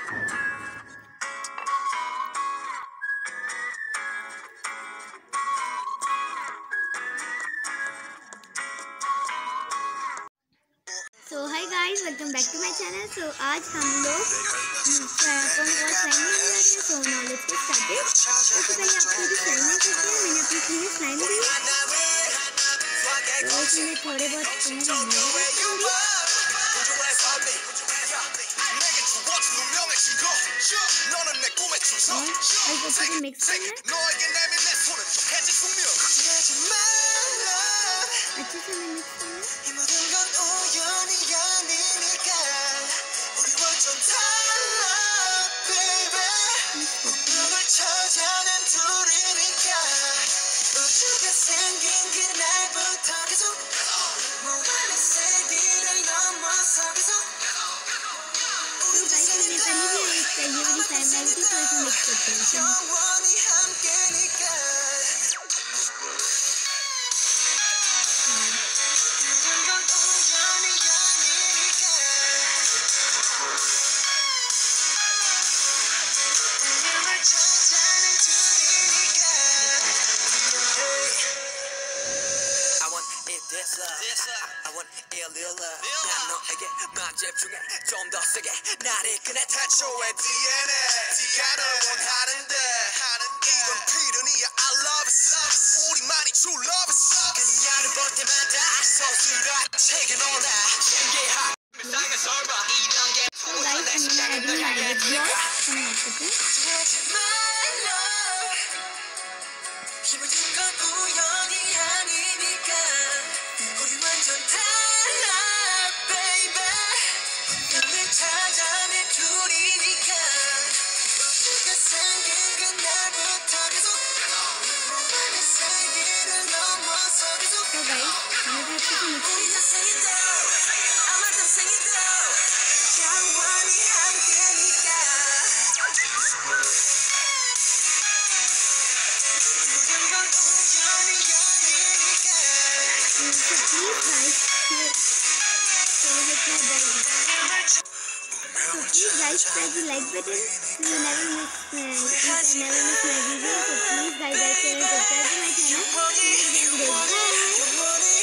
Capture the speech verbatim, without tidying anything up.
So hi guys, welcome back to my channel. So आज हम लोग कौन कौन स्लाइम में हैं। So now let's get started. सबसे पहले आपको जो स्लाइम में करते हैं, मैंने अपनी प्रीवियस स्लाइम दी तो इसमें थोड़े बहुत करूँगी। और अच्छे से मिक्स करना है। अच्छे से मैं मिक्स करना ये वाली टाइम डाली थी, तो इसमें मिक्स करते हैं। I want a little love. 난 너에게 맘 집중해 좀 더 세게 나를 꺼내 태초의 디엔에이 네가 널 원하는데 이건 필연이야. I love it. 우리만이 true love it. 그녀를 볼 때마다 서술아 책에 놀라 신기하 세상에 설마 이런 게 힘을 준 건 우연이 아니니까 우리 완전 달라 baby. 운명을 찾아낸 둘이니까 우주가 생긴 그날부터 계속 몸만의 세계를 넘어서 계속 우리 자생이도 아마 동생이도 영원히 함께니까. So please guys, press the like button so you never miss uh, you can never miss my video. So please guys, like, share and subscribe to my channel. Goodbye.